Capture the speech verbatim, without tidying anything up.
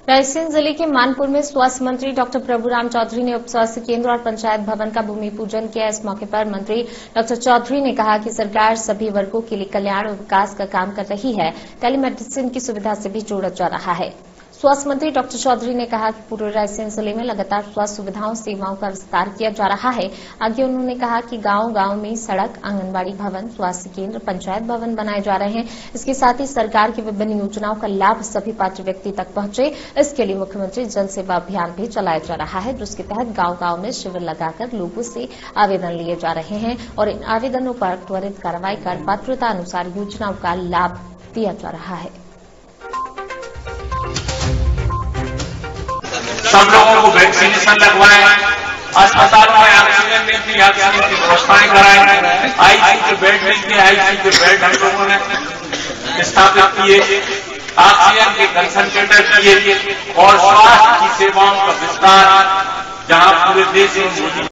रायसेन जिले के मानपुर में स्वास्थ्य मंत्री डॉक्टर प्रभुराम चौधरी ने उप स्वास्थ्य केंद्र और पंचायत भवन का भूमि पूजन किया। इस मौके पर मंत्री डॉक्टर चौधरी ने कहा कि सरकार सभी वर्गों के लिए कल्याण और विकास का काम कर रही है। टेलीमेडिसिन की सुविधा से भी जोड़ा जा रहा है। स्वास्थ्य मंत्री डॉक्टर चौधरी ने कहा कि पूरे रायसेन जिले में लगातार स्वास्थ्य सुविधाओं सेवाओं का विस्तार किया जा रहा है। आगे उन्होंने कहा कि गांव गांव में सड़क, आंगनबाड़ी भवन, स्वास्थ्य केंद्र, पंचायत भवन बनाए जा रहे हैं। इसके साथ ही सरकार की विभिन्न योजनाओं का लाभ सभी पात्र व्यक्ति तक पहुंचे, इसके लिए मुख्यमंत्री जन सेवा अभियान भी चलाया जा रहा है, जिसके तहत गांव गांव में शिविर लगाकर लोगों से आवेदन लिए जा रहे हैं और इन आवेदनों पर त्वरित कार्रवाई कर पात्रता अनुसार योजनाओं का लाभ दिया जा रहा है। सब लोगों को वैक्सीनेशन लगवाएं, अस्पताल में ऑक्सीजन मिलती है, ऑक्सीजन की व्यवस्थाएं कराएं, आईसीयू के बेड मिलते हैं, आईसीयू के बेड हम लोगों ने स्थापित किए, ऑक्सीजन के कंसंट्रेटर किए और स्वास्थ्य की सेवाओं का विस्तार जहां पूरे देश में